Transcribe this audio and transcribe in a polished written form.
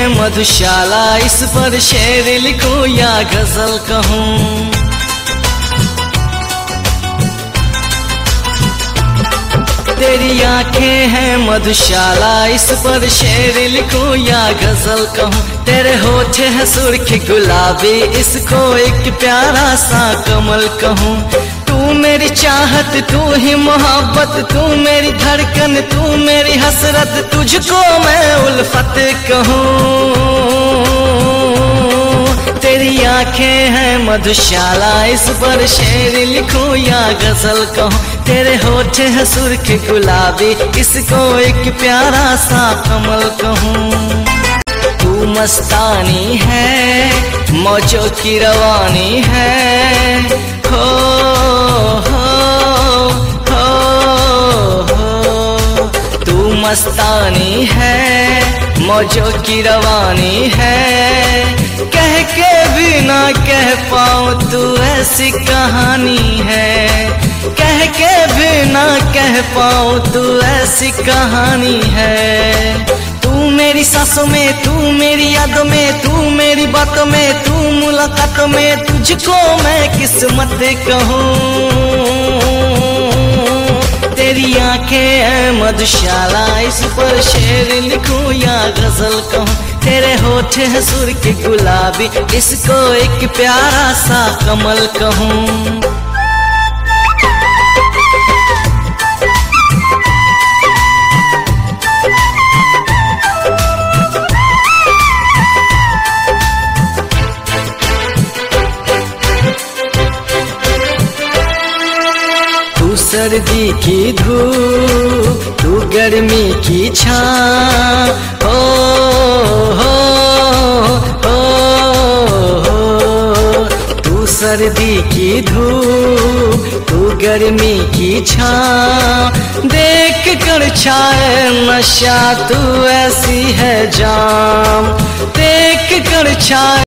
मधुशाला, इस पर शेर लिखूं या गजल कहूं। तेरी आंखें हैं मधुशाला, इस पर शेर लिखूं या गजल कहूं। तेरे होठ है सुर्ख गुलाबी, इसको एक प्यारा सा कमल कहूं। तू मेरी चाहत, तू ही मोहब्बत, तू मेरी धड़कन, तू मेरी हसरत, तुझको मैं उल्फत कहूं। तेरी आंखें हैं मधुशाला, इस पर शेर लिखूं या गजल कहूं। तेरे होठ है सुर्ख गुलाबी, इसको एक प्यारा सा कमल कहूं। तू मस्तानी है, मौजों की रवानी है, हो तू मस्तानी है, मौजों की रवानी है। कह के भी ना कह पाऊं तू ऐसी कहानी है, कह के भी ना कह पाऊं तू ऐसी कहानी है। तू मेरी सांसों में, तू मेरी यादों में, तू मेरी बातों में, तू मुलाकातों में, तुझको मैं किस्मत कहूं। तेरी आंखें हैं मधुशाला, इस पर शेर लिखूं या गजल कहूं। तेरे होठ है सुर्ख गुलाबी, इसको एक प्यारा सा कमल कहूं। सर्दी की धूप, तू गर्मी की छां, हो तू सर्दी की धूप, तू गर्मी की छां। देख कर छाए नशा, तू ऐसी है जाम, देख कर छाए